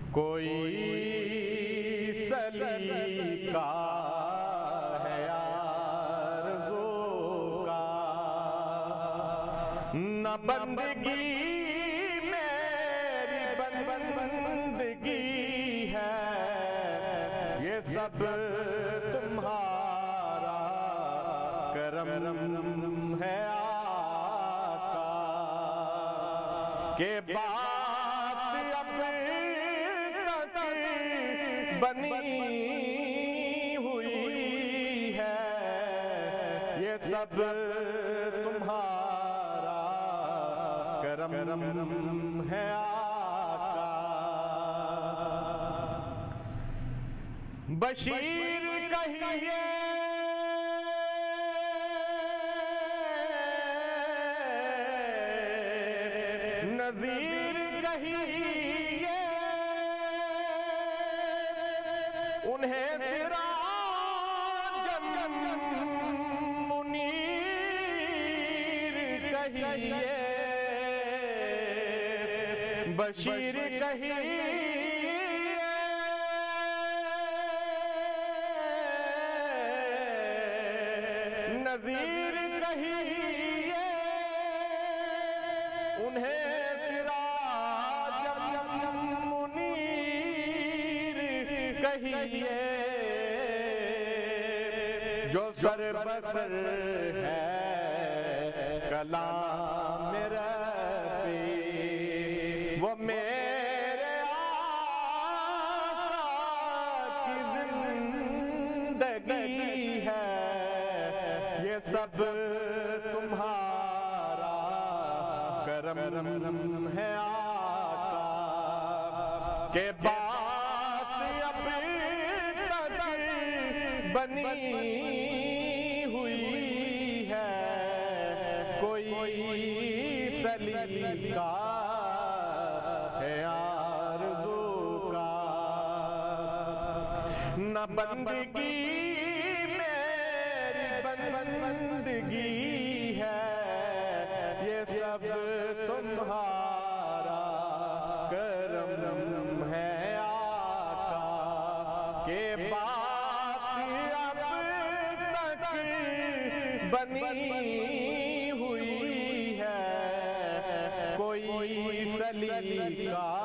कोई सलीका है आरज़ू का, न बंदगी मेरी बंदगी है, ये सब तुम्हारा करम है आका। के बात अब तक बनी हुई है, ये सब तुम्हारा करम है आका। बशीर कहिए नज़ीर कहिए, उन्हें सिराजन मुनीर कहिए। बशीर कहिए नज़ीर कहिए, उन्हें सिराजन मुनीर कहिए। जो सर बसर है कलाम रब्बी, वो मेरे आका की जिंदगी है, ये सब तुम्हारा करम है आका। के बात अब तक बनी हुई है, कोई सलीका है आरज़ू का, न बंदगी मेरी बंदगी है, ये सब तुम्हारा करम है आका। के बात अब तक बनी हुई है, कोई सलीका